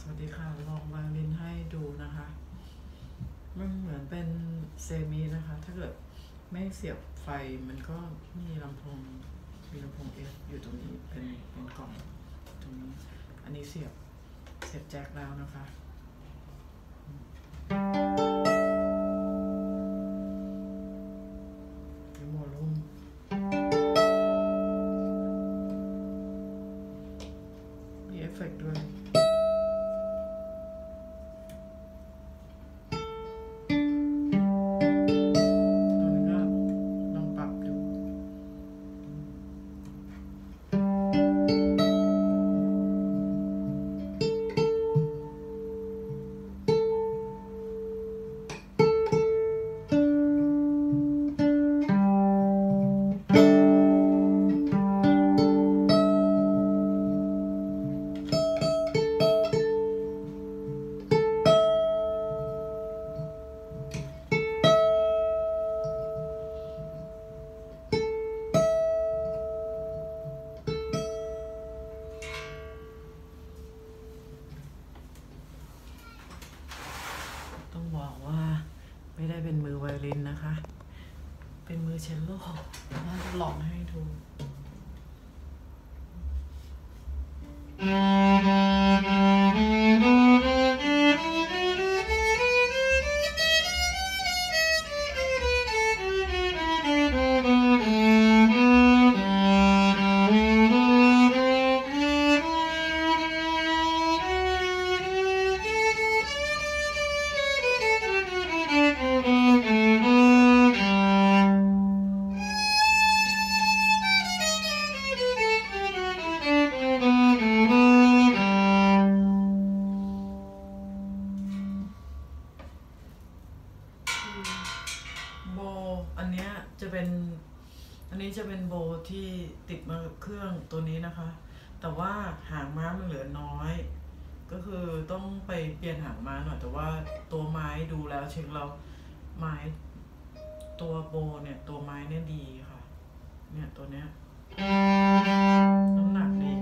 วัสดีค่ะลองวางลิ้นให้ดูนะคะมันเหมือนเป็นเซมินะคะถ้าเกิดไม่เสียบไฟมันก็มีลำโพงเอฟอยู่ตรงนี้เป็นกล่องตรงนี้อันนี้เสียบแจ็คแล้วนะคะโมลูมมีเอฟเฟกต์ด้วยต้องบอกว่าไม่ได้เป็นมือไวโอลินนะคะเป็นมือเชลโล่น่าจะลองให้ดูโบอันนี้จะเป็นโบที่ติดมากับเครื่องตัวนี้นะคะแต่ว่าหางม้ามันเหลือน้อยก็คือต้องไปเปลี่ยนหางม้าหน่อยแต่ว่าตัวไม้ดูแล้วเช็คแล้วไม้ตัวโบเนี่ยตัวไม้เนี่ยดีค่ะเนี่ยตัวเนี้ยน้ำหนักดี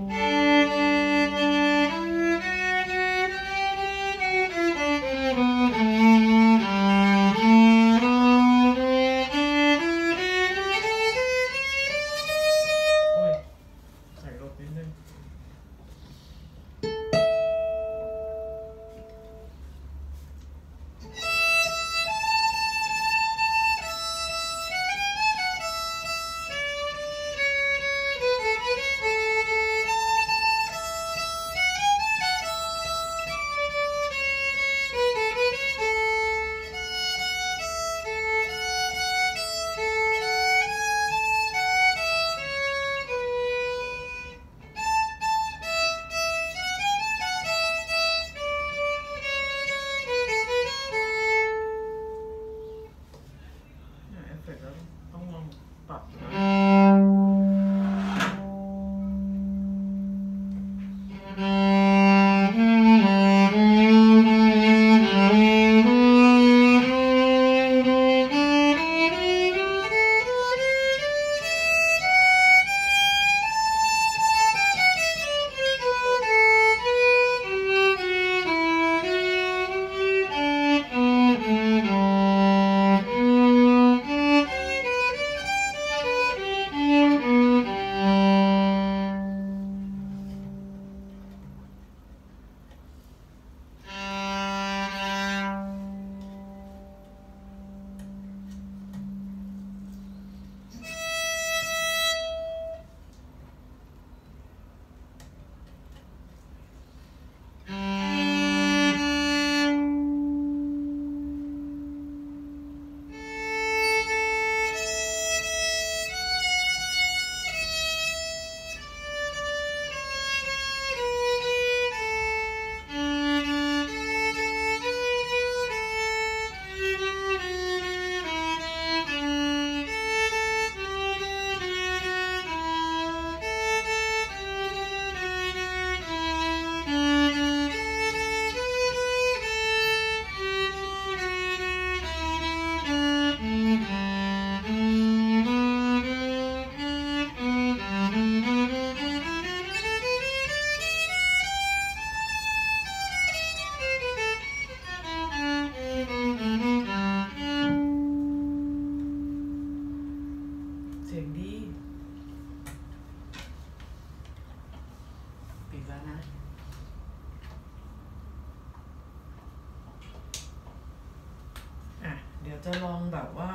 ยวจะลองแบบว่า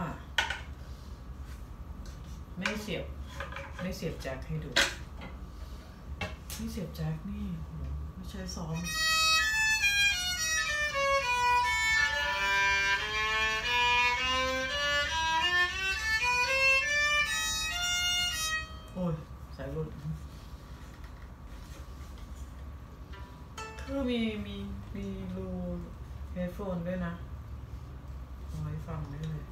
ไม่เสียบแจ็คให้ดูไม่เสียบแจ็คนี่ไม่ใช่ซ้อมโอ้ยสายหลุดคือมีรูเฮดโฟนด้วยนะเอาไว้ฟังได้เลย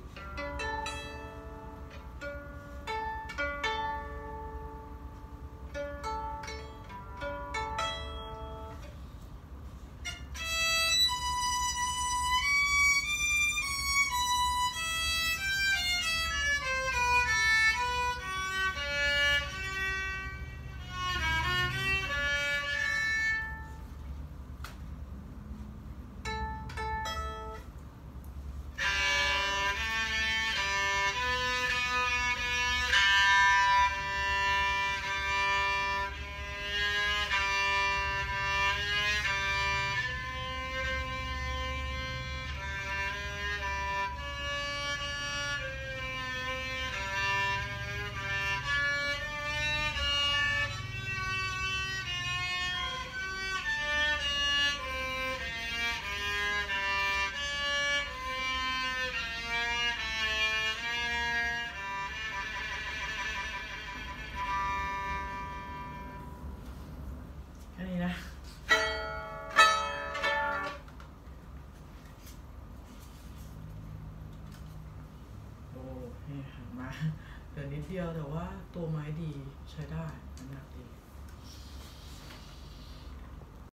อันนี้นะโอ้นี่หันมาเดี๋ยวนิดเดียวแต่ว่าตัวไม้ดีใช้ได้น้ำหนักดี